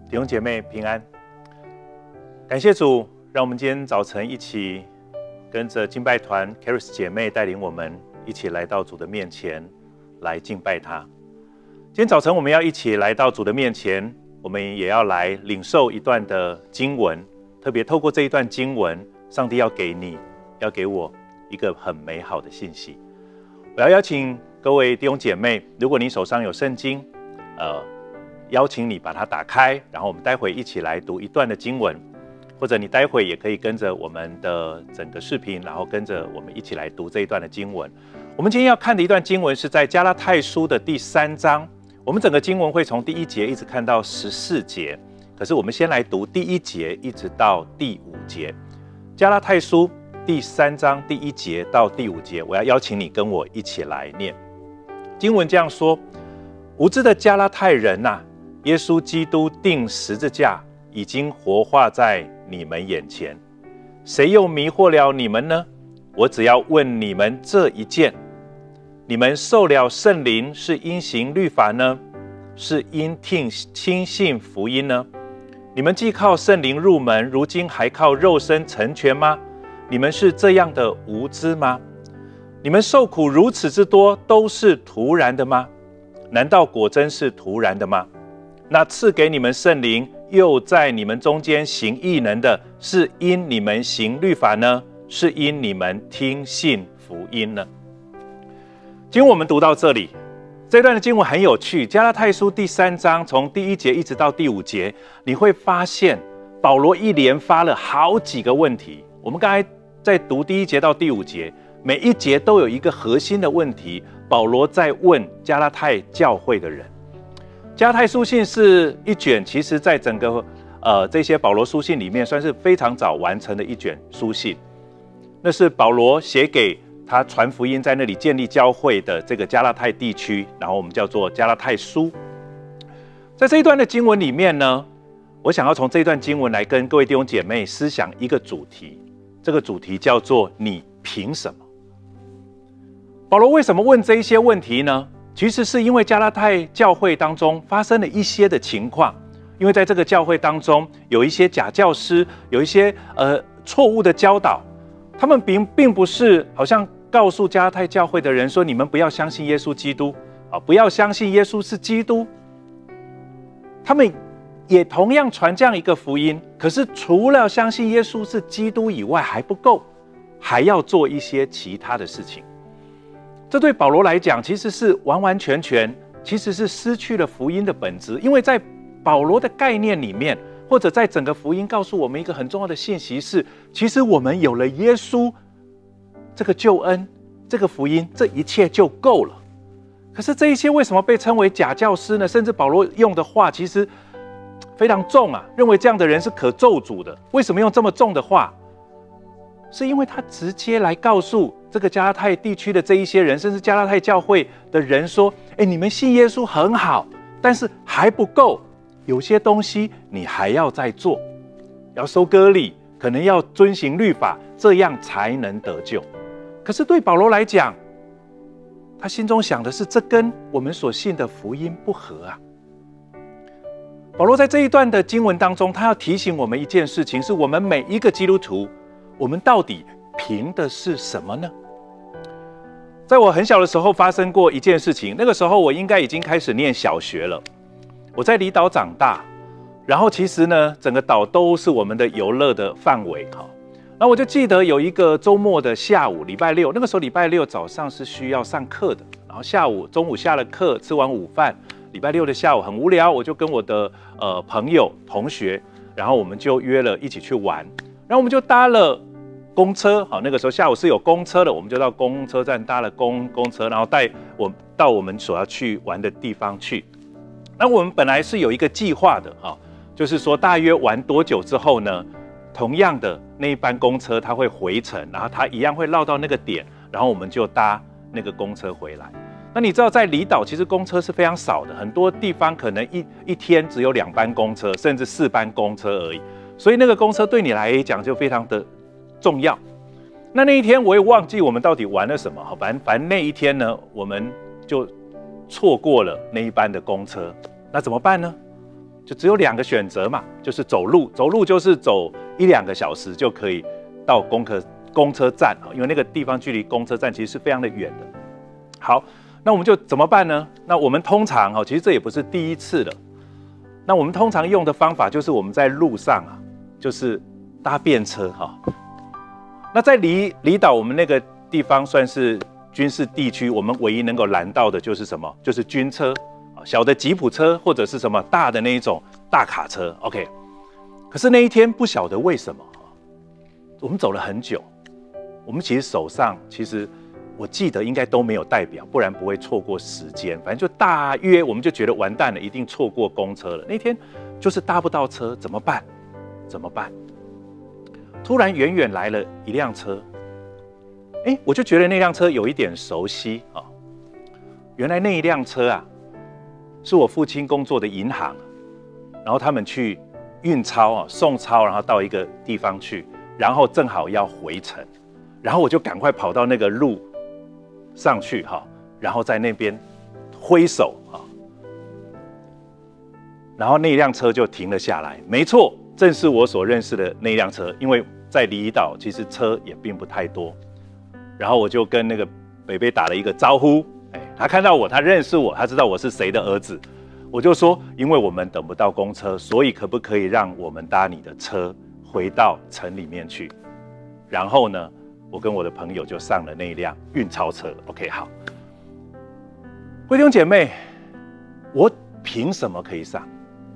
弟兄姐妹平安，感谢主，让我们今天早晨一起跟着敬拜团 Charis 姐妹带领我们一起来到主的面前来敬拜他。今天早晨我们要一起来到主的面前，我们也要来领受一段的经文，特别透过这一段经文，上帝要给你，要给我一个很美好的信息。我要邀请各位弟兄姐妹，如果你手上有圣经，邀请你把它打开，然后我们待会一起来读一段的经文，或者你待会也可以跟着我们的整个视频，然后跟着我们一起来读这一段的经文。我们今天要看的一段经文是在加拉太书的第3章，我们整个经文会从第1节一直看到14节，可是我们先来读第1节一直到第5节。加拉太书第3章第1节到第5节，我要邀请你跟我一起来念。经文这样说：无知的加拉太人啊，耶稣基督钉十字架已经活化在你们眼前，谁又迷惑了你们呢？我只要问你们这一件：你们受了圣灵是因行律法呢，是因听信福音呢？你们既靠圣灵入门，如今还靠肉身成全吗？你们是这样的无知吗？你们受苦如此之多，都是突然的吗？难道果真是突然的吗？那赐给你们圣灵，又在你们中间行异能的，是因你们行律法呢，是因你们听信福音呢？今天我们读到这里，这段的经文很有趣。加拉太书第3章从第1节一直到第5节，你会发现保罗一连发了好几个问题。我们刚才在读第1节到第5节，每一节都有一个核心的问题，保罗在问加拉太教会的人。加拉太书信是一卷，其实在整个这些保罗书信里面算是非常早完成的一卷书信。那是保罗写给他传福音，在那里建立教会的这个加拉太地区，然后我们叫做加拉太书。在这一段的经文里面呢，我想要从这一段经文来跟各位弟兄姐妹思想一个主题，这个主题叫做你凭什么？保罗为什么问这一些问题呢？其实是因为加拉太教会当中发生了一些的情况，因为在这个教会当中有一些假教师，有一些错误的教导，他们并不是好像告诉加拉太教会的人说，你们不要相信耶稣基督，不要相信耶稣是基督。他们也同样传这样一个福音，可是除了相信耶稣是基督以外还不够，还要做一些其他的事情。这对保罗来讲其实是完完全全其实是失去了福音的本质。因为在保罗的概念里面，或者在整个福音告诉我们一个很重要的信息是，其实我们有了耶稣这个救恩，这个福音，这一切就够了。可是这一些为什么被称为假教师呢？甚至保罗用的话其实非常重啊，认为这样的人是可咒诅的。为什么用这么重的话？是因为他直接来告诉这个加拉太地区的这一些人，甚至加拉太教会的人说，你们信耶稣很好，但是还不够，有些东西你还要再做，要收割礼，可能要遵行律法，这样才能得救。可是对保罗来讲，他心中想的是，这跟我们所信的福音不合啊。保罗在这一段的经文当中，他要提醒我们一件事情，是我们每一个基督徒，我们到底凭的是什么呢？在我很小的时候发生过一件事情，那个时候我应该已经开始念小学了。我在离岛长大，然后其实呢，整个岛都是我们的游乐的范围。然后我就记得有一个周末的下午，礼拜六，那个时候礼拜六早上是需要上课的，然后中午下了课，吃完午饭，礼拜六的下午很无聊，我就跟我的朋友同学，然后我们就约了一起去玩，然后我们就搭了公车。好，那个时候下午是有公车的，我们就到公车站搭了公车，然后带我到我们所要去玩的地方去。那我们本来是有一个计划的，就是说大约玩多久之后呢，同样的那一班公车它会回程，然后它一样会绕到那个点，然后我们就搭那个公车回来。那你知道在离岛其实公车是非常少的，很多地方可能一天只有2班公车，甚至4班公车而已，所以那个公车对你来讲就非常的重要。那一天我也忘记我们到底玩了什么，反正那一天呢，我们就错过了那一班的公车。那怎么办呢？ 就只有2个选择嘛，就是走路，走路就是走1-2个小时就可以到公车站，因为那个地方距离公车站其实是非常的远的。好，那我们就怎么办呢？那我们通常其实这也不是第一次了。那我们通常用的方法就是我们在路上就是搭便车那在离岛我们那个地方算是军事地区，我们唯一能够拦到的就是什么？就是军车，小的吉普车或者是什么大的那一种大卡车。OK， 可是那一天不晓得为什么，我们走了很久，我们其实手上我记得应该都没有带表，不然不会错过时间。反正就大约我们就觉得完蛋了，一定错过公车了。那天就是搭不到车，怎么办？突然远远来了一辆车，我就觉得那辆车有一点熟悉原来那一辆车是我父亲工作的银行，然后他们去运钞送钞，然后到一个地方去，然后正好要回程，然后我就赶快跑到那个路上去然后在那边挥手然后那一辆车就停了下来。没错，正是我所认识的那一辆车，因为在离岛其实车也并不太多。然后我就跟那个北北打了一个招呼，他看到我，他认识我，他知道我是谁的儿子。我就说，因为我们等不到公车，所以可不可以让我们搭你的车回到城里面去？然后呢，我跟我的朋友就上了那一辆运钞车。OK， 好，各位弟兄姐妹，我凭什么可以上？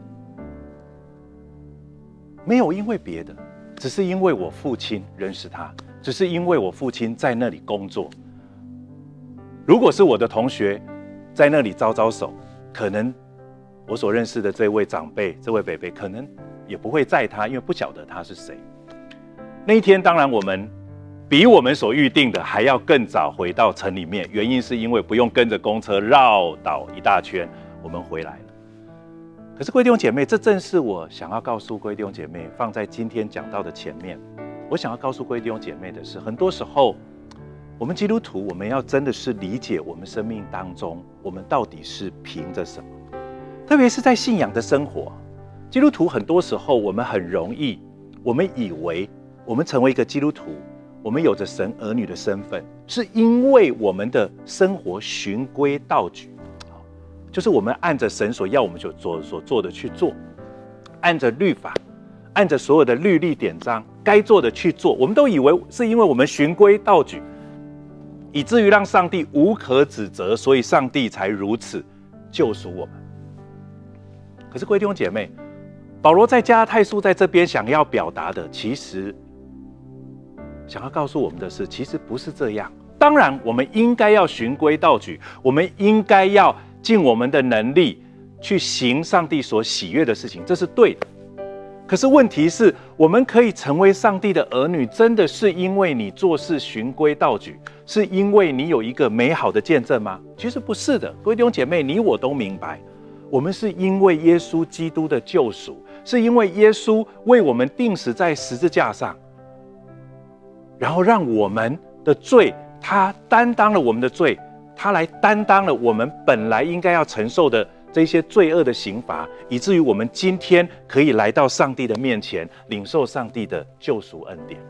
没有因为别的，只是因为我父亲认识他，只是因为我父亲在那里工作。如果是我的同学在那里招招手，可能我所认识的这位长辈，这位伯伯，可能也不会载他，因为不晓得他是谁。那一天，当然我们比我们所预定的还要更早回到城里面，原因是因为不用跟着公车绕岛一大圈，我们回来了。可是各位弟兄姐妹，这正是我想要告诉各位弟兄姐妹，放在今天讲到的前面。我想要告诉各位弟兄姐妹的是，很多时候我们基督徒，我们要真的是理解我们生命当中，我们到底是凭着什么。特别是在信仰的生活，基督徒很多时候我们很容易，我们以为我们成为一个基督徒，我们有着神儿女的身份，是因为我们的生活循规蹈矩，就是我们按着神所要我们所做的去做，按着律法，按着所有的律例典章该做的去做。我们都以为是因为我们循规蹈矩，以至于让上帝无可指责，所以上帝才如此救赎我们。可是各位弟兄姐妹，保罗在加拉太书在这边想要表达的，其实想要告诉我们的是，其实不是这样。当然我们应该要循规蹈矩，我们应该要尽我们的能力去行上帝所喜悦的事情，这是对的。可是问题是，我们可以成为上帝的儿女，真的是因为你做事循规蹈矩，是因为你有一个美好的见证吗？其实不是的。各位弟兄姐妹，你我都明白，我们是因为耶稣基督的救赎，是因为耶稣为我们钉死在十字架上，然后让我们的罪，他担当了我们的罪，他来担当了我们本来应该要承受的这些罪恶的刑罚，以至于我们今天可以来到上帝的面前，领受上帝的救赎恩典。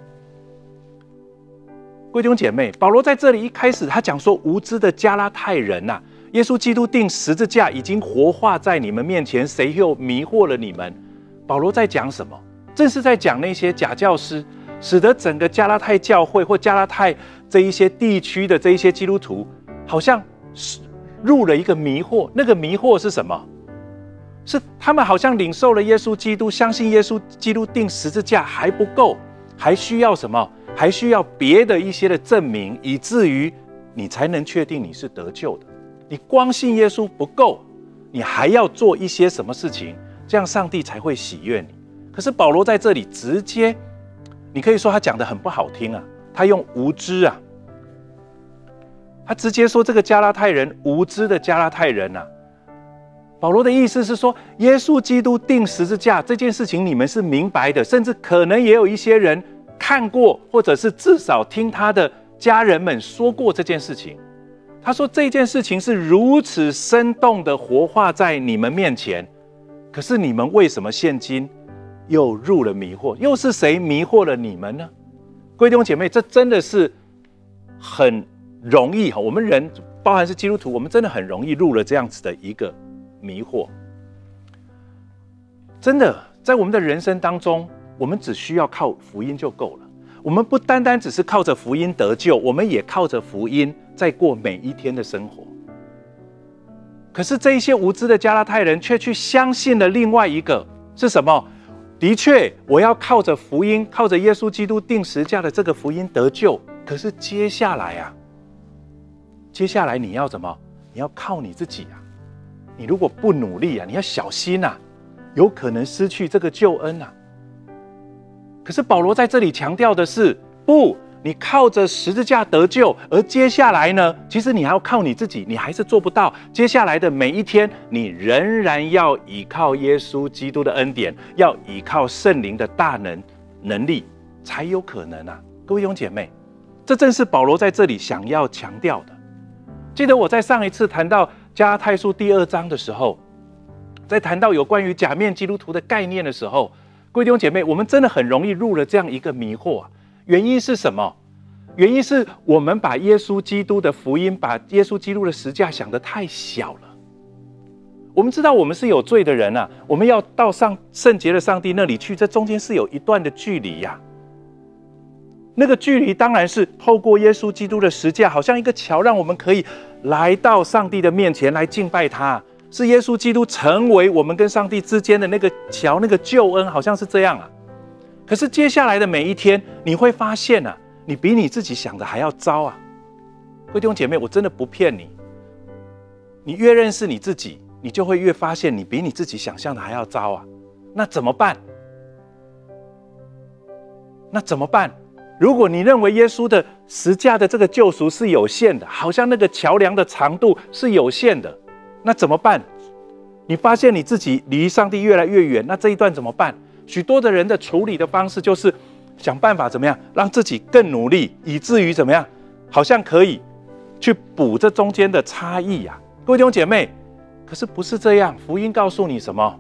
各位弟兄姐妹，保罗在这里一开始他讲说，无知的加拉太人啊，耶稣基督钉十字架已经活化在你们面前，谁又迷惑了你们？保罗在讲什么？正是在讲那些假教师，使得整个加拉太教会或加拉太这一些地区的这一些基督徒，好像入了一个迷惑。那个迷惑是什么？是他们好像领受了耶稣基督，相信耶稣基督钉十字架还不够，还需要什么？还需要别的一些的证明，以至于你才能确定你是得救的。你光信耶稣不够，你还要做一些什么事情，这样上帝才会喜悦你。可是保罗在这里直接，你可以说他讲得很不好听啊，他用无知啊，他直接说这个加拉太人，无知的加拉太人啊。保罗的意思是说，耶稣基督钉十字架这件事情你们是明白的，甚至可能也有一些人看过，或者是至少听他的家人们说过这件事情。他说这件事情是如此生动的活化在你们面前， 可是你们为什么现今又入了迷惑？又是谁迷惑了你们呢？各位弟兄姐妹，这真的是很容易，我们人包含是基督徒，我们真的很容易入了这样子的一个迷惑。真的，在我们的人生当中，我们只需要靠福音就够了。我们不单单只是靠着福音得救，我们也靠着福音在过每一天的生活。可是这一些无知的加拉太人却去相信了另外一个是什么？的确，我要靠着福音，靠着耶稣基督钉十架的这个福音得救。可是接下来你要怎么？你要靠你自己啊！你如果不努力啊，你要小心啊，有可能失去这个救恩啊。可是保罗在这里强调的是，不，你靠着十字架得救，而接下来呢，其实你还要靠你自己，你还是做不到。接下来的每一天，你仍然要依靠耶稣基督的恩典，要依靠圣灵的大能力，才有可能啊！各位弟兄姐妹，这正是保罗在这里想要强调的。记得我在上一次谈到加拉太书第2章的时候，在谈到有关于假面基督徒的概念的时候，各位弟兄姐妹，我们真的很容易入了这样一个迷惑啊！原因是什么？原因是我们把耶稣基督的福音，把耶稣基督的十架想得太小了。我们知道我们是有罪的人啊，我们要到圣洁的上帝那里去，这中间是有一段的距离呀。那个距离当然是透过耶稣基督的十架，好像一个桥，让我们可以来到上帝的面前来敬拜他。是耶稣基督成为我们跟上帝之间的那个桥，那个救恩，好像是这样啊。可是接下来的每一天，你会发现啊，你比你自己想的还要糟啊！各位弟兄姐妹，我真的不骗你，你越认识你自己，你就会越发现你比你自己想象的还要糟啊！那怎么办？如果你认为耶稣的十架的这个救赎是有限的，好像那个桥梁的长度是有限的，那怎么办？你发现你自己离上帝越来越远，那这一段怎么办？许多的人的处理的方式就是想办法怎么样让自己更努力，以至于怎么样，好像可以去补这中间的差异啊！各位弟兄姐妹，可是不是这样。福音告诉你什么？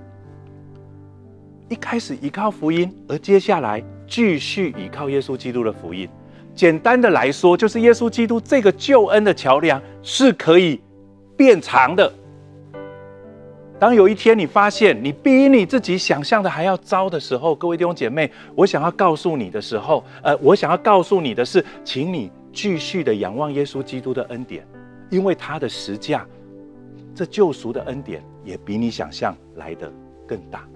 一开始依靠福音，而接下来继续依靠耶稣基督的福音。简单的来说，就是耶稣基督这个救恩的桥梁是可以变长的。当有一天你发现你比你自己想象的还要糟的时候，各位弟兄姐妹，我想要告诉你的是，请你继续的仰望耶稣基督的恩典，因为他的十架，这救赎的恩典也比你想象来得更大。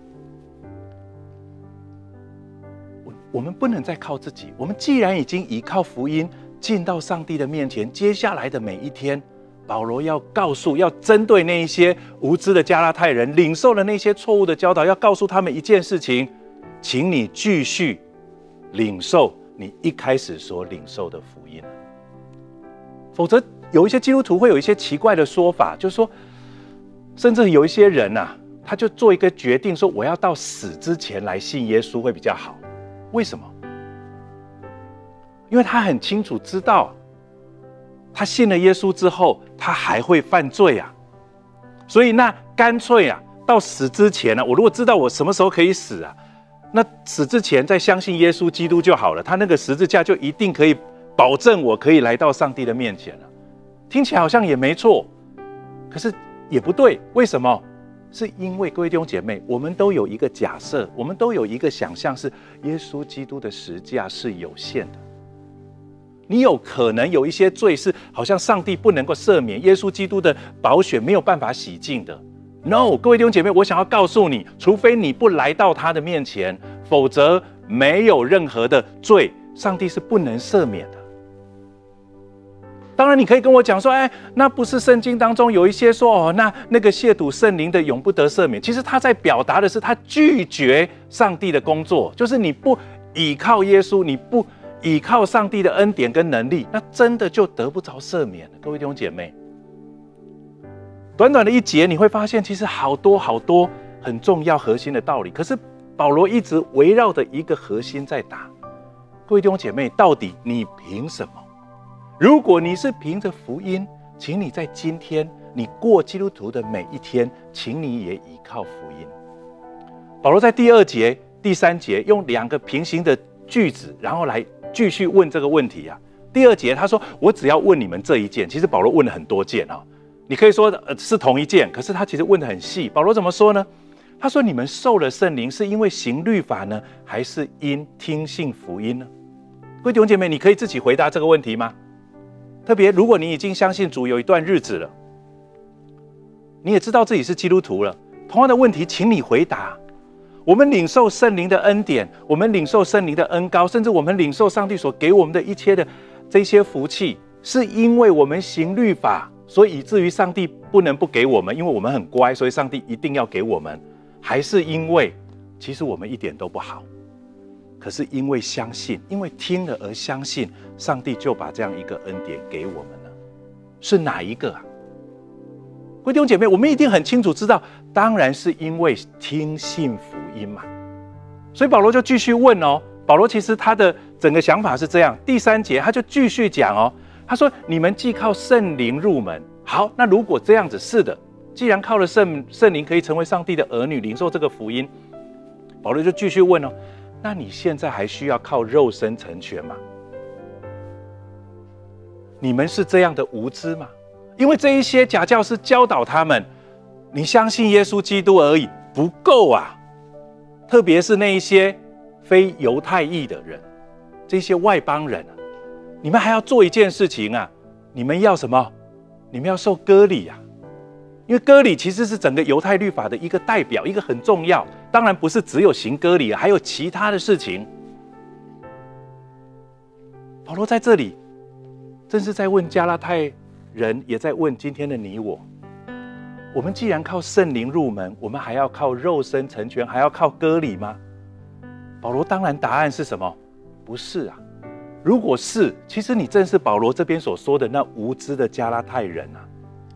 我们不能再靠自己，我们既然已经依靠福音进到上帝的面前，接下来的每一天，保罗要针对那一些无知的加拉太人，领受了那些错误的教导，要告诉他们一件事情，请你继续领受你一开始所领受的福音。否则有一些基督徒会有一些奇怪的说法，就是说，甚至有一些人啊，他就做一个决定，说我要到死之前来信耶稣会比较好。为什么？因为他很清楚知道，他信了耶稣之后，他还会犯罪啊。所以那干脆啊，到死之前啊，我如果知道我什么时候可以死啊，那死之前再相信耶稣基督就好了。他那个十字架就一定可以保证我可以来到上帝的面前了。听起来好像也没错，可是也不对。为什么？是因为各位弟兄姐妹，我们都有一个假设，我们都有一个想象，是耶稣基督的十架是有限的。你有可能有一些罪是好像上帝不能够赦免，耶稣基督的宝血没有办法洗净的。No， 各位弟兄姐妹，我想要告诉你，除非你不来到他的面前，否则没有任何的罪，上帝是不能赦免的。当然你可以跟我讲说，那不是圣经当中有一些说，那个亵渎圣灵的永不得赦免。其实他在表达的是他拒绝上帝的工作，就是你不倚靠耶稣，你不倚靠上帝的恩典跟能力，那真的就得不着赦免了。各位弟兄姐妹，短短的一节你会发现其实好多很重要核心的道理，可是保罗一直围绕着一个核心在打。各位弟兄姐妹，到底你凭什么？如果你是凭着福音，请你在今天你过基督徒的每一天，请你也依靠福音。保罗在第2节、第3节用2个平行的句子，然后来继续问这个问题啊。第2节他说：“我只要问你们这一件。”其实保罗问了很多件啊，你可以说是同一件，可是他其实问得很细。保罗怎么说呢？他说：“你们受了圣灵，是因为行律法呢，还是因听信福音呢？”各位弟兄姐妹，你可以自己回答这个问题吗？特别如果你已经相信主有一段日子了，你也知道自己是基督徒了，同样的问题，请你回答。我们领受圣灵的恩典，我们领受圣灵的恩膏，甚至我们领受上帝所给我们的一切的这些福气，是因为我们行律法，所以以至于上帝不能不给我们，因为我们很乖，所以上帝一定要给我们，还是因为其实我们一点都不好，可是因为相信，因为听了而相信，上帝就把这样一个恩典给我们了？是哪一个啊？各位弟兄姐妹，我们一定很清楚知道，当然是因为听信福音嘛。所以保罗就继续问哦。保罗其实他的整个想法是这样，第3节他就继续讲哦。他说：“你们既靠圣灵入门。”好，那如果这样子，是的，既然靠了圣灵可以成为上帝的儿女，领受这个福音，保罗就继续问哦。那你现在还需要靠肉身成全吗？你们是这样的无知吗？因为这一些假教师教导他们，你相信耶稣基督而已不够啊！特别是那一些非犹太裔的人，这些外邦人啊，你们还要做一件事情啊！你们要什么？你们要受割礼啊！因为割礼其实是整个犹太律法的一个代表，一个很重要。当然不是只有行割礼，还有其他的事情。保罗在这里正是在问加拉太人，也在问今天的你我。我们既然靠圣灵入门，我们还要靠肉身成全，还要靠割礼吗？保罗当然答案是什么？不是啊！如果是，其实你正是保罗这边所说的那无知的加拉太人啊。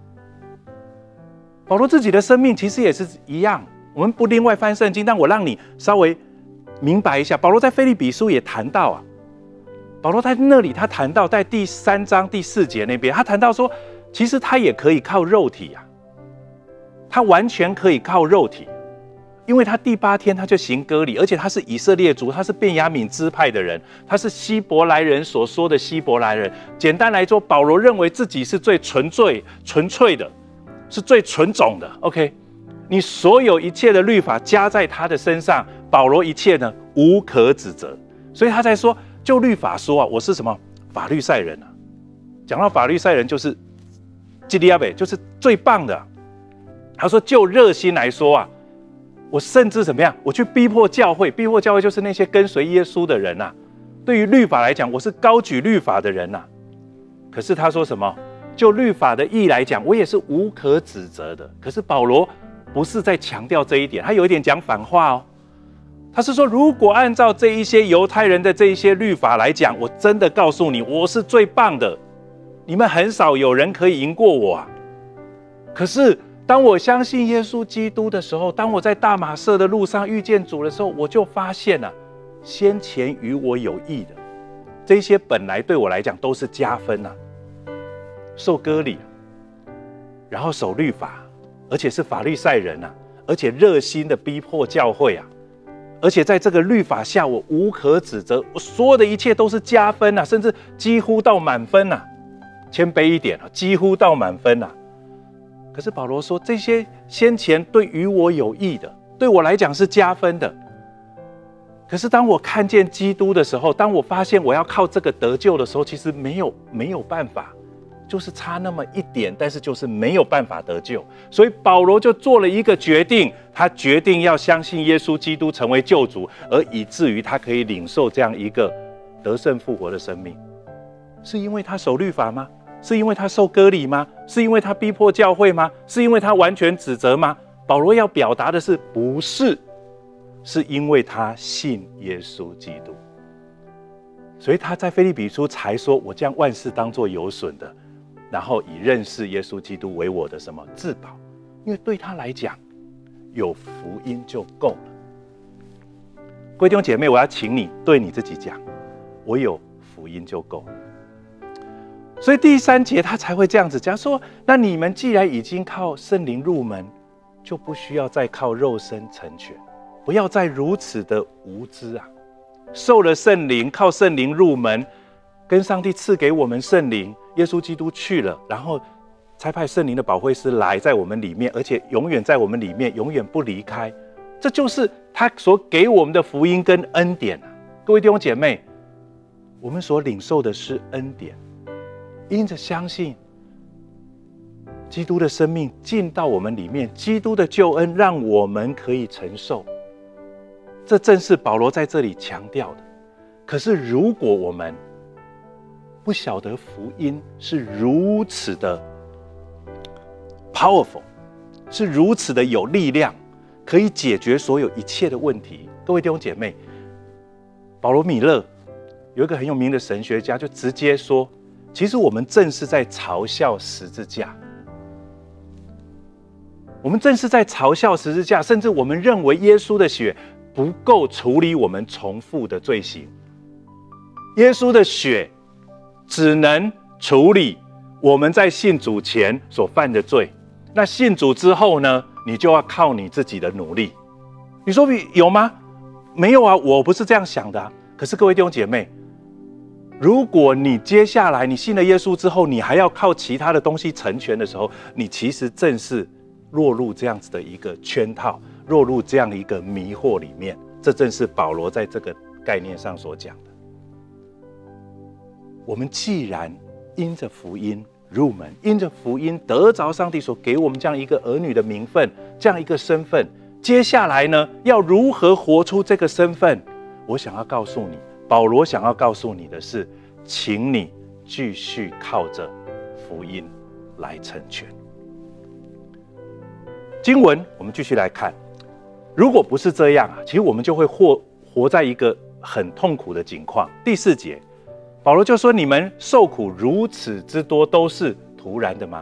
保罗自己的生命其实也是一样，我们不另外翻圣经，但我让你稍微明白一下。保罗在腓立比书也谈到啊，保罗在那里他谈到在第3章第4节那边，他谈到说，其实他也可以靠肉体啊，他完全可以靠肉体，因为他第8天他就行割礼，而且他是以色列族，他是便雅悯支派的人，他是希伯来人所说的希伯来人。简单来说，保罗认为自己是最纯粹的，是最纯种的。OK， 你所有一切的律法加在他的身上，保罗一切呢无可指责。所以他才说，就律法说啊，我是什么法律赛人啊？讲到法律赛人，就是基利亚北，就是最棒的。他说，就热心来说啊，我甚至怎么样？我去逼迫教会，逼迫教会就是那些跟随耶稣的人呐。对于律法来讲，我是高举律法的人呐。可是他说什么？就律法的义来讲，我也是无可指责的。可是保罗不是在强调这一点，他有一点讲反话哦。他是说，如果按照这一些犹太人的这一些律法来讲，我真的告诉你，我是最棒的，你们很少有人可以赢过我啊。可是当我相信耶稣基督的时候，当我在大马色的路上遇见主的时候，我就发现啊，先前与我有益的这些本来对我来讲都是加分啊，受割礼，然后守律法，而且是法律赛人啊，而且热心的逼迫教会啊，而且在这个律法下我无可指责，我所有的一切都是加分啊，甚至几乎到满分啊，谦卑一点啊，几乎到满分啊。可是保罗说，这些先前对于我有益的，对我来讲是加分的。可是当我看见基督的时候，当我发现我要靠这个得救的时候，其实没有办法，就是差那么一点，但是就是没有办法得救。所以保罗就做了一个决定，他决定要相信耶稣基督成为救主，而以至于他可以领受这样一个得胜复活的生命。是因为他守律法吗？是因为他受割礼吗？是因为他逼迫教会吗？是因为他完全指责吗？保罗要表达的是，不是，是因为他信耶稣基督。所以他在腓立比书才说，我将万事当作有损的，然后以认识耶稣基督为我的什么至宝。因为对他来讲，有福音就够了。各位弟兄姐妹，我要请你对你自己讲，我有福音就够了。 所以第3节他才会这样子讲说：那你们既然已经靠圣灵入门，就不需要再靠肉身成全，不要再如此的无知啊！受了圣灵，靠圣灵入门，跟上帝赐给我们圣灵，耶稣基督去了，然后差派圣灵的保惠师来在我们里面，而且永远在我们里面，永远不离开。这就是他所给我们的福音跟恩典啊！各位弟兄姐妹，我们所领受的是恩典，因着相信基督的生命进到我们里面，基督的救恩让我们可以承受。这正是保罗在这里强调的。可是如果我们不晓得福音是如此的 powerful， 是如此的有力量，可以解决所有一切的问题。各位弟兄姐妹，保罗米勒有一个很有名的神学家就直接说，其实我们正是在嘲笑十字架，我们正是在嘲笑十字架，甚至我们认为耶稣的血不够处理我们重复的罪行，耶稣的血只能处理我们在信主前所犯的罪，那信主之后呢，你就要靠你自己的努力。你说有吗？没有啊，我不是这样想的啊。可是各位弟兄姐妹，如果你接下来你信了耶稣之后，你还要靠其他的东西成全的时候，你其实正是落入这样子的一个圈套，落入这样一个迷惑里面。这正是保罗在这个概念上所讲的。我们既然因着福音入门，因着福音得着上帝所给我们这样一个儿女的名分，这样一个身份，接下来呢，要如何活出这个身份？我想要告诉你，保罗想要告诉你的是，请你继续靠着福音来成全。经文我们继续来看，如果不是这样啊，其实我们就会活在一个很痛苦的境况。第4节，保罗就说：你们受苦如此之多，都是突然的吗？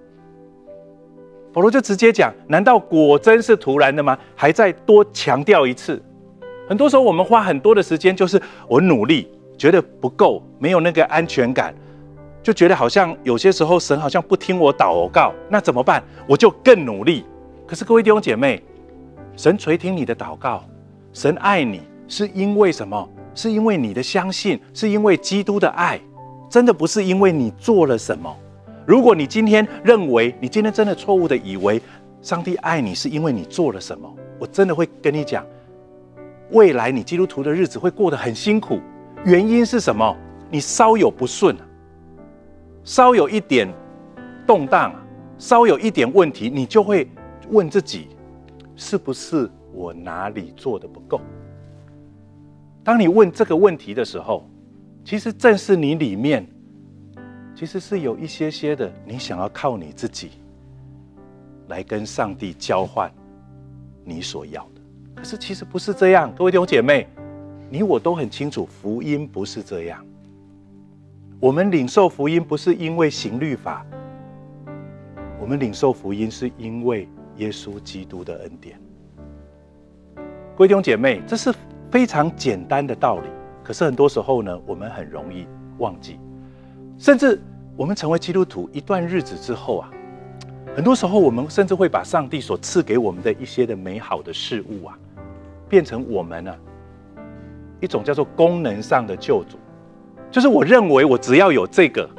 保罗就直接讲，难道果真是突然的吗？还再多强调一次。很多时候我们花很多的时间，就是我努力觉得不够，没有那个安全感，就觉得好像有些时候神好像不听我祷告，那怎么办？我就更努力。可是各位弟兄姐妹，神垂听你的祷告，神爱你，是因为什么？是因为你的相信，是因为基督的爱，真的不是因为你做了什么。如果你今天认为，你今天真的错误的以为上帝爱你是因为你做了什么，我真的会跟你讲，未来你基督徒的日子会过得很辛苦。原因是什么？你稍有不顺，稍有一点动荡，稍有一点问题，你就会问自己，是不是我哪里做的不够？当你问这个问题的时候，其实正是你里面其实是有一些的，你想要靠你自己来跟上帝交换你所要的。可是其实不是这样，各位弟兄姐妹，你我都很清楚，福音不是这样。我们领受福音不是因为行律法，我们领受福音是因为耶稣基督的恩典。各位弟兄姐妹，这是非常简单的道理，可是很多时候呢，我们很容易忘记。甚至我们成为基督徒一段日子之后啊，很多时候我们甚至会把上帝所赐给我们的一些的美好的事物啊，变成我们啊一种叫做功能上的救主，就是我认为我只要有这个，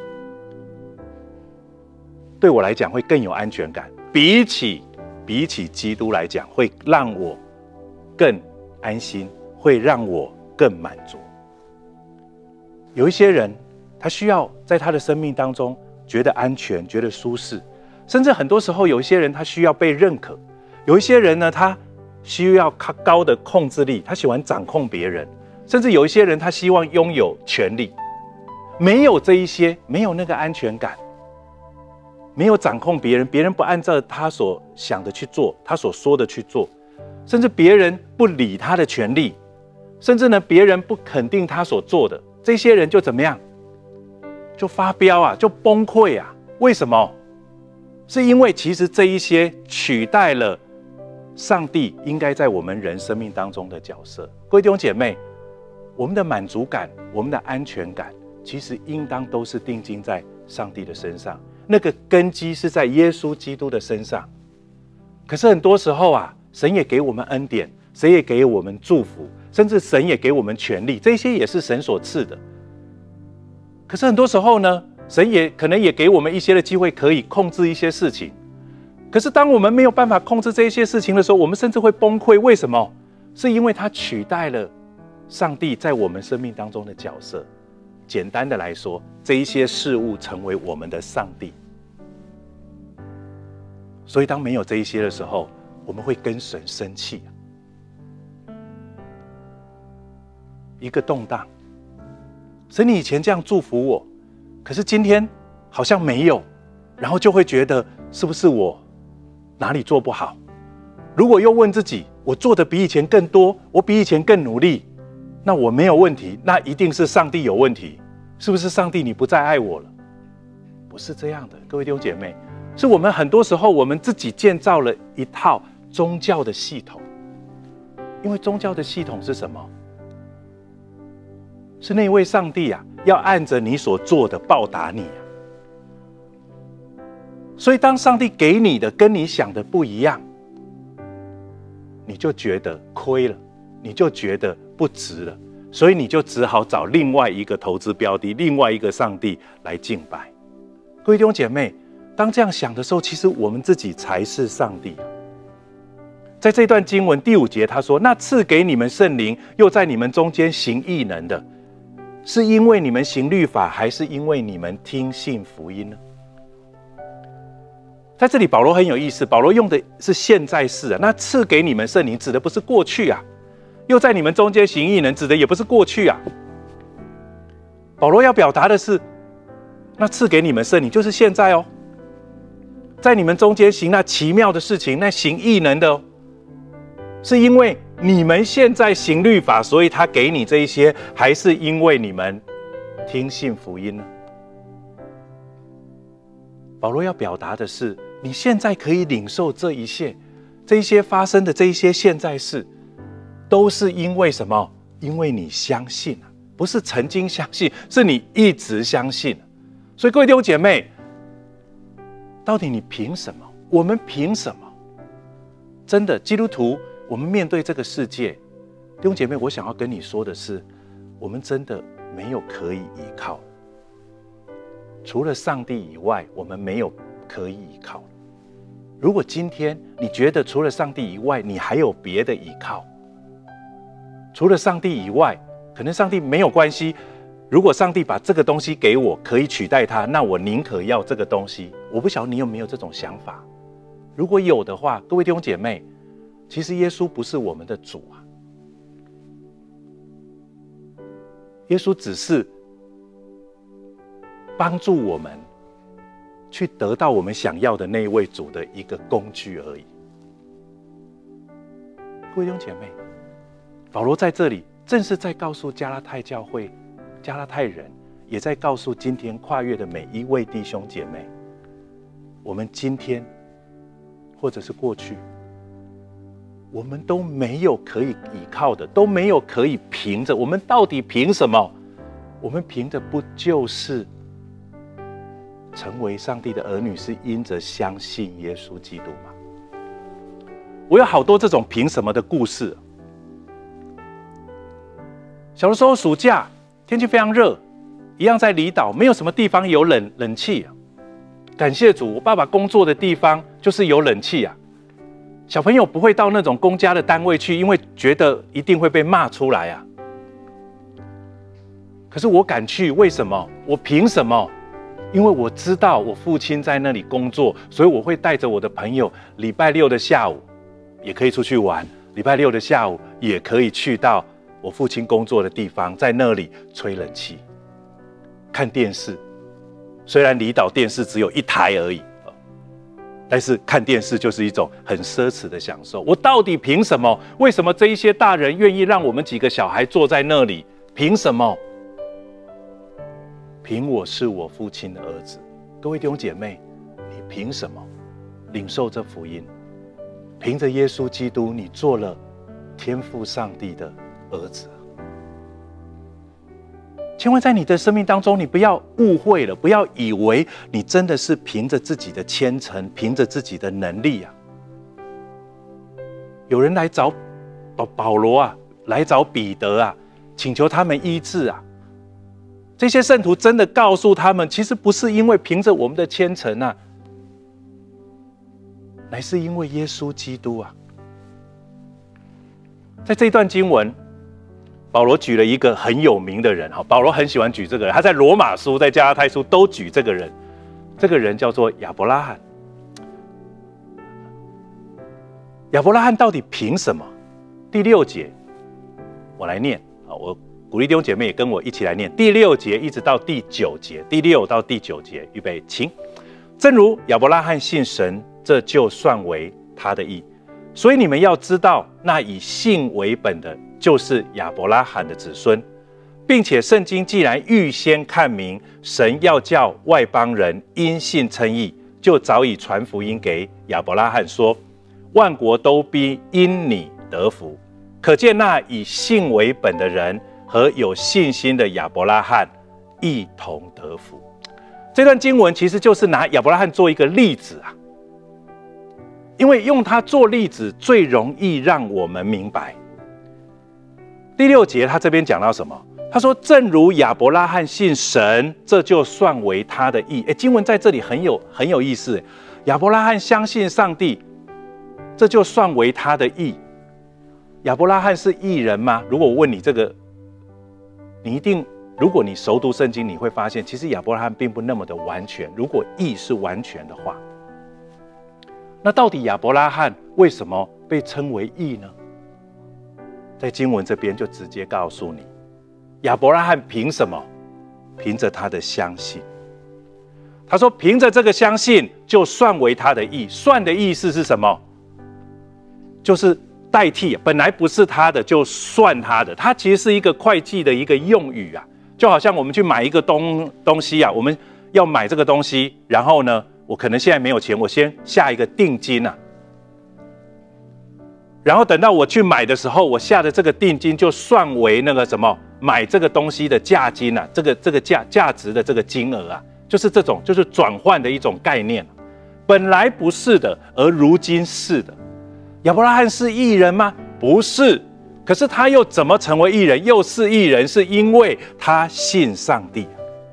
对我来讲会更有安全感，比起基督来讲，会让我更安心，会让我更满足。有一些人，他需要在他的生命当中觉得安全，觉得舒适，甚至很多时候有一些人他需要被认可，有一些人呢，他需要高的控制力，他喜欢掌控别人，甚至有一些人他希望拥有权力。没有这一些，没有那个安全感，没有掌控别人，别人不按照他所想的去做，他所说的去做，甚至别人不理他的权利，甚至呢别人不肯定他所做的，这些人就怎么样？就发飙啊，就崩溃啊。为什么？是因为其实这一些取代了上帝应该在我们人生命当中的角色。各位弟兄姐妹，我们的满足感，我们的安全感，其实应当都是定睛在上帝的身上，那个根基是在耶稣基督的身上。可是很多时候啊，神也给我们恩典，神也给我们祝福，甚至神也给我们权利，这些也是神所赐的。可是很多时候呢，神也可能也给我们一些的机会，可以控制一些事情。可是当我们没有办法控制这些事情的时候，我们甚至会崩溃。为什么？是因为它取代了上帝在我们生命当中的角色。简单的来说，这一些事物成为我们的上帝。所以当没有这一些的时候，我们会跟神生气。一个动荡，神你以前这样祝福我，可是今天好像没有，然后就会觉得是不是我哪里做不好？如果又问自己，我做的比以前更多，我比以前更努力，那我没有问题，那一定是上帝有问题。是不是上帝你不再爱我了？不是这样的，各位弟兄姐妹，是我们很多时候我们自己建造了一套宗教的系统。因为宗教的系统是什么？是那位上帝啊，要按着你所做的报答你啊。所以当上帝给你的跟你想的不一样，你就觉得亏了，你就觉得不值了，所以你就只好找另外一个投资标的，另外一个上帝来敬拜。各位弟兄姐妹，当这样想的时候，其实我们自己才是上帝。在这段经文第5节他说，那赐给你们圣灵，又在你们中间行异能的，是因为你们行律法，还是因为你们听信福音呢？在这里保罗很有意思，保罗用的是现在式啊。那赐给你们圣灵指的不是过去啊，又在你们中间行异能指的也不是过去啊。保罗要表达的是，那赐给你们圣灵就是现在哦，在你们中间行那奇妙的事情，那行异能的哦，是因为你们现在行律法，所以他给你这一些，还是因为你们听信福音呢？保罗要表达的是，你现在可以领受这一切发生的这一些现在事，都是因为什么？因为你相信啊，不是曾经相信，是你一直相信。所以各位弟兄姐妹，到底你凭什么？我们凭什么？真的，基督徒，我们面对这个世界，弟兄姐妹，我想要跟你说的是，我们真的没有可以依靠。除了上帝以外，我们没有可以依靠。如果今天你觉得除了上帝以外，你还有别的依靠，除了上帝以外，可能上帝没有关系。如果上帝把这个东西给我，可以取代它，那我宁可要这个东西。我不晓得你有没有这种想法？如果有的话，各位弟兄姐妹，其实耶稣不是我们的主啊，耶稣只是帮助我们去得到我们想要的那一位主的一个工具而已。各位弟兄姐妹，保罗在这里正是在告诉加拉太教会、加拉太人，也在告诉今天跨越的每一位弟兄姐妹，我们今天或者是过去，我们都没有可以依靠的，都没有可以凭着。我们到底凭什么？我们凭的不就是成为上帝的儿女，是因着相信耶稣基督吗？我有好多这种凭什么的故事。小的时候暑假天气非常热，一样在离岛，没有什么地方有冷气啊。感谢主，我爸爸工作的地方就是有冷气啊。小朋友不会到那种公家的单位去，因为觉得一定会被骂出来啊。可是我敢去，为什么？我凭什么？因为我知道我父亲在那里工作，所以我会带着我的朋友，礼拜六的下午也可以出去玩，礼拜六的下午也可以去到我父亲工作的地方，在那里吹冷气、看电视。虽然离岛电视只有1台而已，但是看电视就是一种很奢侈的享受。我到底凭什么？为什么这一些大人愿意让我们几个小孩坐在那里？凭什么？凭我是我父亲的儿子。各位弟兄姐妹，你凭什么领受这福音？凭着耶稣基督，你做了天父上帝的儿子。 千万在你的生命当中，你不要误会了，不要以为你真的是凭着自己的虔诚，凭着自己的能力啊。有人来找保罗啊，来找彼得啊，请求他们医治啊。这些圣徒真的告诉他们，其实不是因为凭着我们的虔诚啊，乃是因为耶稣基督啊。在这一段经文，保罗举了一个很有名的人，保罗很喜欢举这个人，他在罗马书、在加拉太书都举这个人。这个人叫做亚伯拉罕。亚伯拉罕到底凭什么？第6节，我来念啊，我鼓励弟兄姐妹也跟我一起来念第6节一直到第9节，第6到第9节，预备，请。正如亚伯拉罕信神，这就算为他的义。所以你们要知道，那以信为本的，就是亚伯拉罕的子孙，并且圣经既然预先看明，神要叫外邦人因信称义，就早已传福音给亚伯拉罕说，万国都必因你得福。可见那以信为本的人和有信心的亚伯拉罕一同得福。这段经文其实就是拿亚伯拉罕做一个例子啊。因为用它做例子最容易让我们明白。第6节他这边讲到什么？他说正如亚伯拉罕信神，这就算为他的义。经文在这里很有意思。亚伯拉罕相信上帝，这就算为他的义。亚伯拉罕是义人吗？如果我问你这个，你一定，如果你熟读圣经，你会发现其实亚伯拉罕并不那么的完全。如果义是完全的话，那到底亚伯拉罕为什么被称为义呢？在经文这边就直接告诉你，亚伯拉罕凭什么？凭着他的相信。他说凭着这个相信就算为他的义。算的意思是什么？就是代替，本来不是他的就算他的。它其实是一个会计的一个用语啊，就好像我们去买一个东西啊，我们要买这个东西，然后呢，我可能现在没有钱，我先下一个定金啊，然后等到我去买的时候，我下的这个定金就算为那个什么买这个东西的价金啊，这个价值的这个金额啊，就是这种就是转换的一种概念。本来不是的，而如今是的。亚伯拉罕是义人吗？不是。可是他又怎么成为义人？又是义人，是因为他信上帝。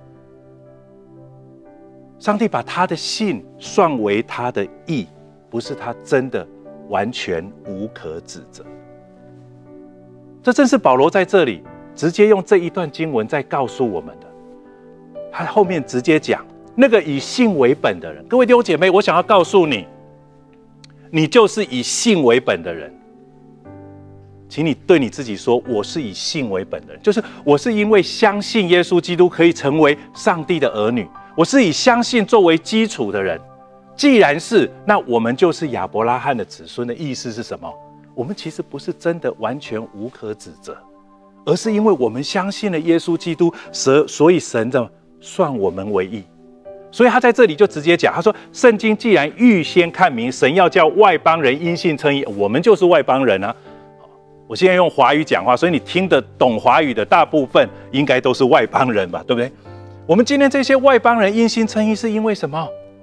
上帝把他的信算为他的义，不是他真的完全无可指责。这正是保罗在这里直接用这一段经文在告诉我们的。他后面直接讲，那个以信为本的人，各位弟兄姐妹，我想要告诉你，你就是以信为本的人。请你对你自己说，我是以信为本的人，就是我是因为相信耶稣基督可以成为上帝的儿女，我是以相信作为基础的人。既然是，那我们就是亚伯拉罕的子孙的意思是什么？我们其实不是真的完全无可指责，而是因为我们相信了耶稣基督，所以神的算我们为义。所以他在这里就直接讲，他说圣经既然预先看明，神要叫外邦人因信称义，我们就是外邦人啊。我现在用华语讲话，所以你听得懂华语的大部分应该都是外邦人吧，对不对？我们今天这些外邦人因信称义是因为什么？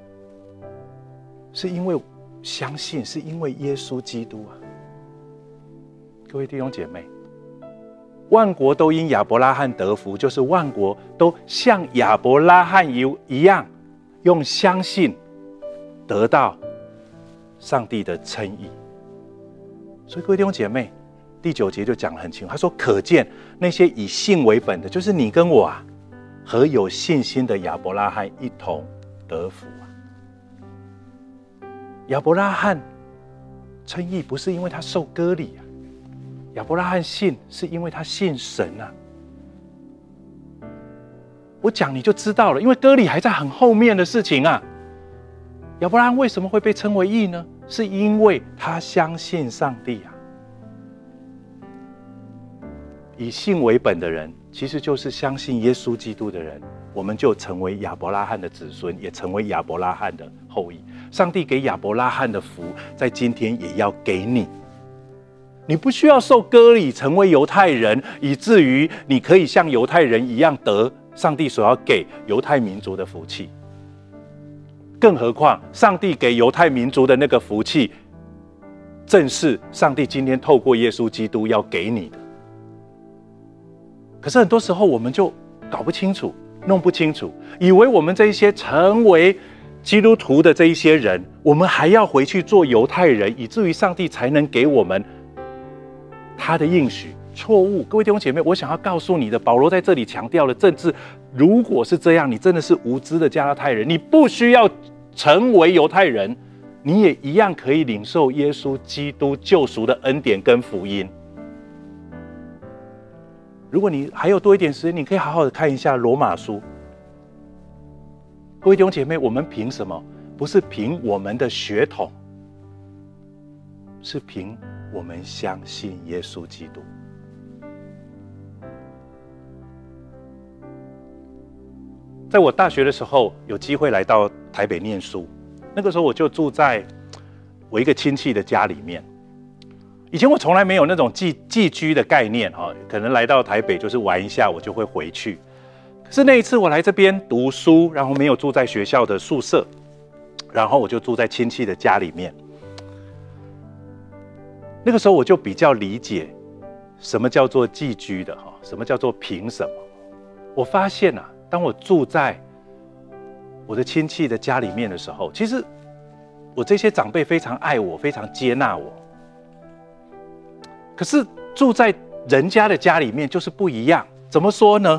是因为相信，是因为耶稣基督啊。各位弟兄姐妹，万国都因亚伯拉罕得福，就是万国都像亚伯拉罕一样，用相信得到上帝的称义。所以各位弟兄姐妹，第9节就讲得很清楚，他说可见那些以信为本的，就是你跟我啊，和有信心的亚伯拉罕一同得福啊。亚伯拉罕称义不是因为他受割礼啊，亚伯拉罕信是因为他信神啊。我讲你就知道了，因为割礼还在很后面的事情啊。亚伯拉罕为什么会被称为义呢？是因为他相信上帝啊。以信为本的人，其实就是相信耶稣基督的人，我们就成为亚伯拉罕的子孙，也成为亚伯拉罕的后裔。上帝给亚伯拉罕的福，在今天也要给你。 你不需要受割礼成为犹太人，以至于你可以像犹太人一样得上帝所要给犹太民族的福气。更何况，上帝给犹太民族的那个福气，正是上帝今天透过耶稣基督要给你的。可是很多时候我们就搞不清楚，弄不清楚，以为我们这一些成为基督徒的这一些人，我们还要回去做犹太人，以至于上帝才能给我们他的应许。错误，各位弟兄姐妹，我想要告诉你的，保罗在这里强调了政治。如果是这样，你真的是无知的加拉太人，你不需要成为犹太人，你也一样可以领受耶稣基督救赎的恩典跟福音。如果你还有多一点时间，你可以好好的看一下罗马书。各位弟兄姐妹，我们凭什么？不是凭我们的血统，是凭我们相信耶稣基督。在我大学的时候，有机会来到台北念书，那个时候我就住在我一个亲戚的家里面。以前我从来没有那种寄居的概念，可能来到台北就是玩一下，我就会回去。可是那一次我来这边读书，然后没有住在学校的宿舍，然后我就住在亲戚的家里面。那个时候我就比较理解什么叫做寄居的，什么叫做凭什么。我发现啊，当我住在我的亲戚的家里面的时候，其实我这些长辈非常爱我，非常接纳我。可是住在人家的家里面就是不一样。怎么说呢？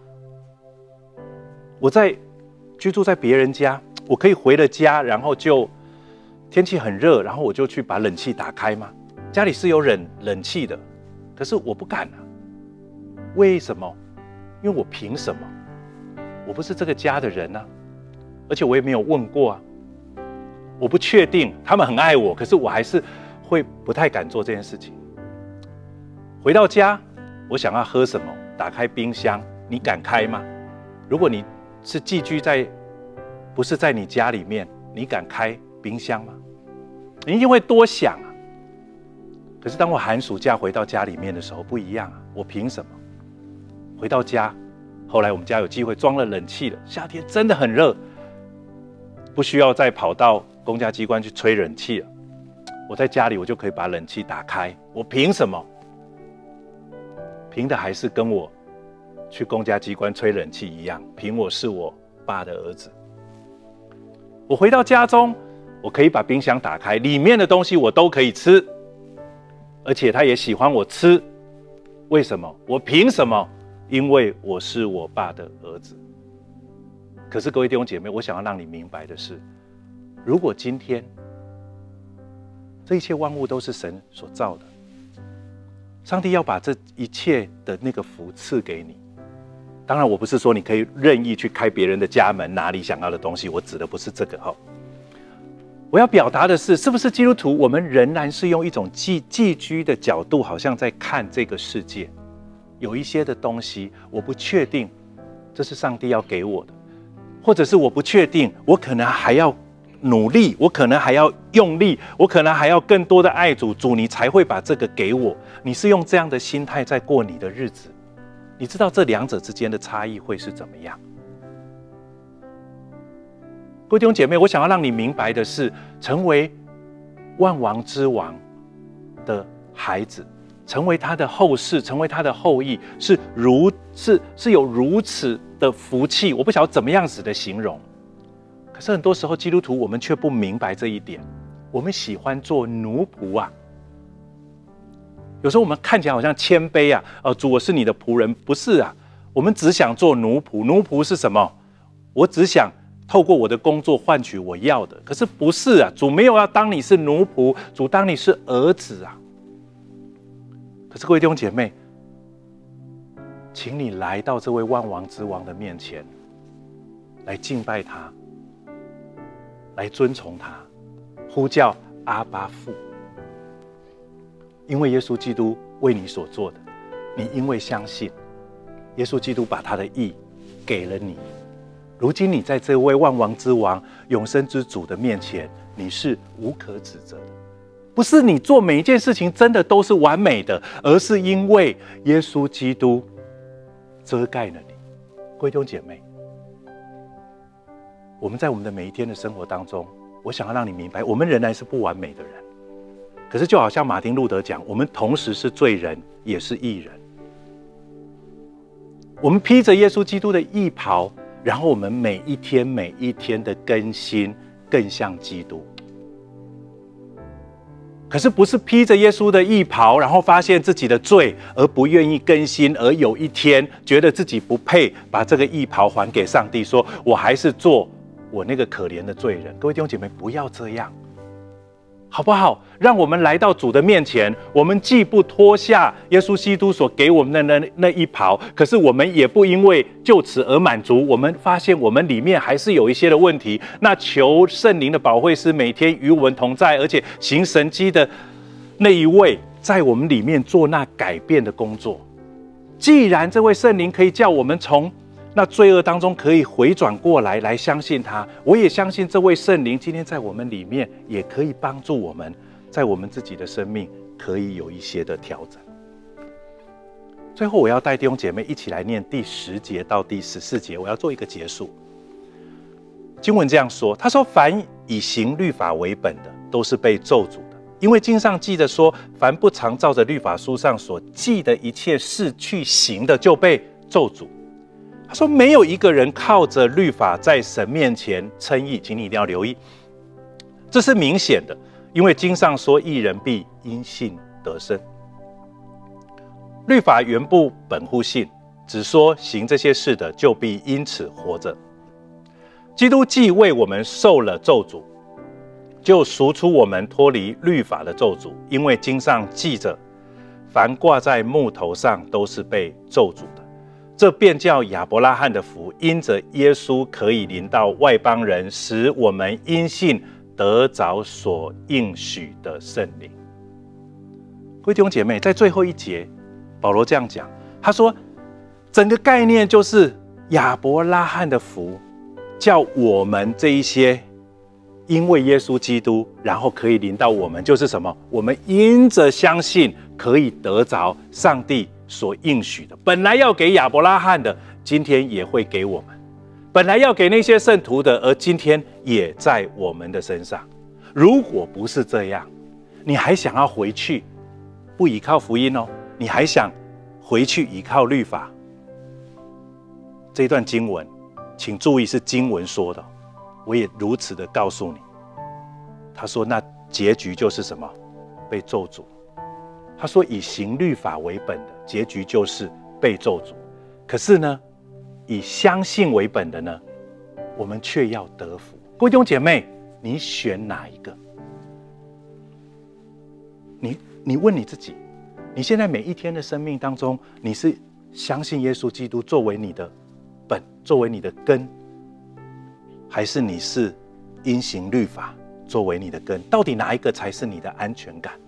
我居住在别人家，我可以回了家，然后就天气很热，然后我就去把冷气打开吗？家里是有冷气的，可是我不敢啊。为什么？因为我凭什么？我不是这个家的人啊，而且我也没有问过啊。我不确定，他们很爱我，可是我还是会不太敢做这件事情。回到家，我想要喝什么，打开冰箱，你敢开吗？如果你是寄居在，不是在你家里面，你敢开冰箱吗？你一定会多想啊。可是当我寒暑假回到家里面的时候，不一样啊。我凭什么？回到家，后来我们家有机会装了冷气了，夏天真的很热，不需要再跑到公家机关去吹冷气了。我在家里我就可以把冷气打开，我凭什么？凭的还是跟我去公家机关吹冷气一样，凭我是我爸的儿子。我回到家中，我可以把冰箱打开，里面的东西我都可以吃，而且他也喜欢我吃。为什么？我凭什么？因为我是我爸的儿子。可是各位弟兄姐妹，我想要让你明白的是，如果今天这一切万物都是神所造的，上帝要把这一切的那个福赐给你。当然我不是说你可以任意去开别人的家门拿你想要的东西，我指的不是这个。我要表达的是，是不是基督徒我们仍然是用一种寄居的角度，好像在看这个世界。有一些的东西我不确定这是上帝要给我的，或者是我不确定，我可能还要努力，我可能还要用力，我可能还要更多的爱主，主你才会把这个给我。你是用这样的心态在过你的日子，你知道这两者之间的差异会是怎么样？各位弟兄姐妹，我想要让你明白的是，成为万王之王的孩子，成为他的后世，成为他的后裔，是有如此的福气，我不晓得怎么样子的形容。可是很多时候基督徒我们却不明白这一点，我们喜欢做奴仆啊。有时候我们看起来好像谦卑啊，主我是你的仆人，不是啊，我们只想做奴仆。奴仆是什么？我只想透过我的工作换取我要的。可是不是啊，主没有要当你是奴仆，主当你是儿子啊。可是各位弟兄姐妹，请你来到这位万王之王的面前，来敬拜他，来尊崇他，呼叫阿爸父。因为耶稣基督为你所做的，你因为相信耶稣基督把他的义给了你，如今你在这位万王之王永生之主的面前，你是无可指责的。 不是你做每一件事情真的都是完美的，而是因为耶稣基督遮盖了你。各位弟兄姐妹，我们在我们的每一天的生活当中，我想要让你明白，我们仍然是不完美的人。可是就好像马丁路德讲，我们同时是罪人，也是义人。我们披着耶稣基督的义袍，然后我们每一天每一天的更新，更像基督。可是不是披着耶稣的义袍，然后发现自己的罪而不愿意更新，而有一天觉得自己不配把这个义袍还给上帝，说我还是做我那个可怜的罪人。各位弟兄姐妹，不要这样，好不好？让我们来到主的面前，我们既不脱下耶稣基督所给我们的那一袍，可是我们也不因为就此而满足。我们发现我们里面还是有一些的问题，那求圣灵的保惠师每天与我们同在，而且行神迹的那一位在我们里面做那改变的工作。既然这位圣灵可以叫我们从那罪恶当中可以回转过来，来相信他，我也相信这位圣灵今天在我们里面也可以帮助我们，在我们自己的生命可以有一些的调整。最后我要带弟兄姐妹一起来念第10节到第14节，我要做一个结束。经文这样说，他说凡以行律法为本的，都是被咒诅的，因为经上记着说，凡不常照着律法书上所记的一切事去行的，就被咒诅。他说没有一个人靠着律法在神面前称义，请你一定要留意，这是明显的，因为经上说义人必因信得生。律法原不本乎信，只说行这些事的就必因此活着。基督既为我们受了咒诅，就赎出我们脱离律法的咒诅，因为经上记着，凡挂在木头上都是被咒诅的。这便叫亚伯拉罕的福，因着耶稣可以临到外邦人，使我们因信得着所应许的圣灵。各位弟兄姐妹，在最后一节，保罗这样讲，他说，整个概念就是亚伯拉罕的福，叫我们这一些因为耶稣基督，然后可以临到我们，就是什么？我们因着相信，可以得着上帝所应许的，本来要给亚伯拉罕的，今天也会给我们；本来要给那些圣徒的，而今天也在我们的身上。如果不是这样，你还想要回去不依靠福音哦，你还想回去依靠律法？这段经文，请注意是经文说的，我也如此的告诉你。他说，那结局就是什么？被咒诅。他说以行律法为本的结局就是被咒诅，可是呢，以相信为本的呢，我们却要得福。各位弟兄姐妹，你选哪一个？你问你自己，你现在每一天的生命当中，你是相信耶稣基督作为你的本，作为你的根，还是你是因行律法作为你的根？到底哪一个才是你的安全感？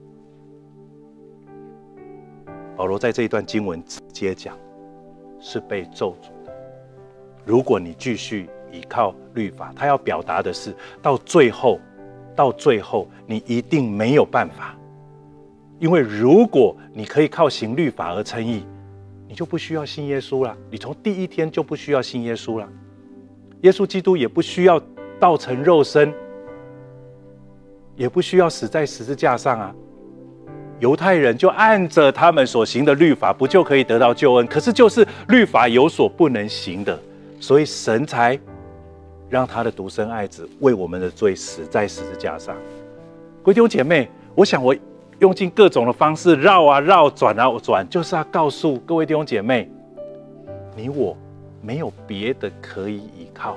保罗在这一段经文直接讲，是被咒诅的。如果你继续依靠律法，他要表达的是，到最后，你一定没有办法。因为如果你可以靠行律法而称义，你就不需要信耶稣了。你从第一天就不需要信耶稣了。耶稣基督也不需要道成肉身，也不需要死在十字架上啊。犹太人就按着他们所行的律法，不就可以得到救恩？可是就是律法有所不能行的，所以神才让他的独生爱子为我们的罪死在十字架上。各位弟兄姐妹，我想我用尽各种的方式绕啊绕，转啊转，就是要告诉各位弟兄姐妹，你我没有别的可以依靠，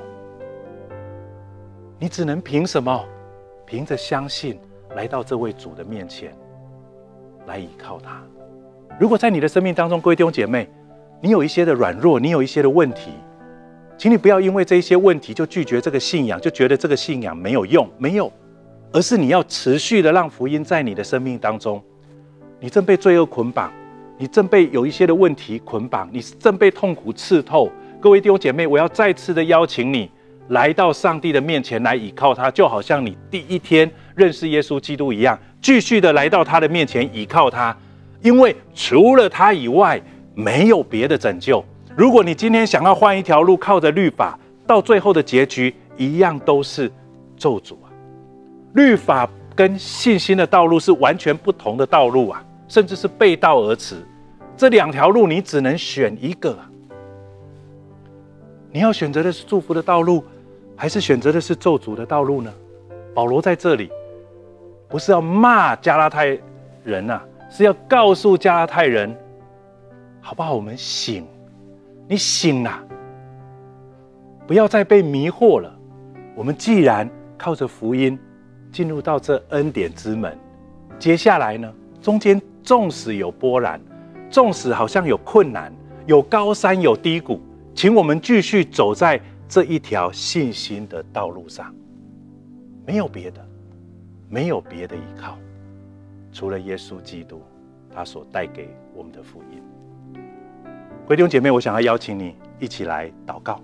你只能凭什么？凭着相信来到这位主的面前，来依靠他。如果在你的生命当中，各位弟兄姐妹，你有一些的软弱，你有一些的问题，请你不要因为这些问题就拒绝这个信仰，就觉得这个信仰没有用，没有，而是你要持续的让福音在你的生命当中。你正被罪恶捆绑，你正被有一些的问题捆绑，你正被痛苦刺透。各位弟兄姐妹，我要再次的邀请你来到上帝的面前来倚靠他，就好像你第一天认识耶稣基督一样， 继续的来到他的面前倚靠他，因为除了他以外没有别的拯救。如果你今天想要换一条路，靠着律法，到最后的结局一样都是咒诅啊！律法跟信心的道路是完全不同的道路啊，甚至是背道而驰。这两条路你只能选一个啊！你要选择的是祝福的道路，还是选择的是咒诅的道路呢？保罗在这里不是要骂加拉太人啊，是要告诉加拉太人，好不好？我们醒，你醒啦，不要再被迷惑了。我们既然靠着福音进入到这恩典之门，接下来呢，中间纵使有波澜，纵使好像有困难，有高山有低谷，请我们继续走在这一条信心的道路上，没有别的，没有别的依靠，除了耶稣基督他所带给我们的福音。弟兄姐妹，我想要邀请你一起来祷告。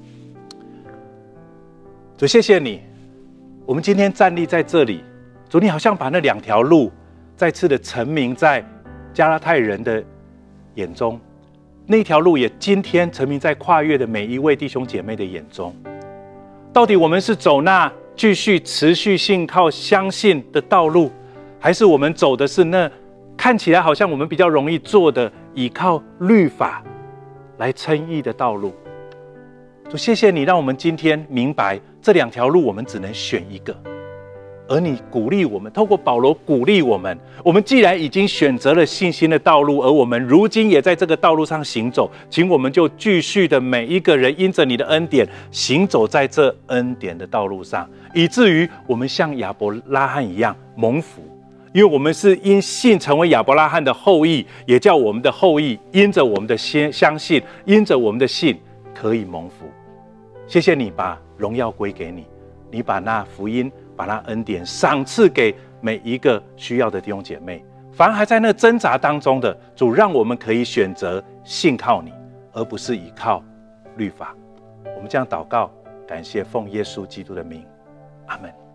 主，谢谢你，我们今天站立在这里，主，你好像把那两条路再次的陈明在加拉太人的眼中，那条路也今天陈明在跨越的每一位弟兄姐妹的眼中。到底我们是走那继续持续信靠相信的道路，还是我们走的是那看起来好像我们比较容易做的依靠律法来称义的道路？主，谢谢你让我们今天明白这两条路我们只能选一个，而你鼓励我们，透过保罗鼓励我们，我们既然已经选择了信心的道路，而我们如今也在这个道路上行走，请我们就继续的每一个人因着你的恩典行走在这恩典的道路上，以至于我们像亚伯拉罕一样蒙福。因为我们是因信成为亚伯拉罕的后裔，也叫我们的后裔因着我们的相信，因着我们的信可以蒙福。谢谢你把荣耀归给你，你把那福音把那恩典赏赐给每一个需要的弟兄姐妹。凡还在那挣扎当中的，主让我们可以选择信靠你，而不是依靠律法。我们这样祷告，感谢奉耶稣基督的名，阿们。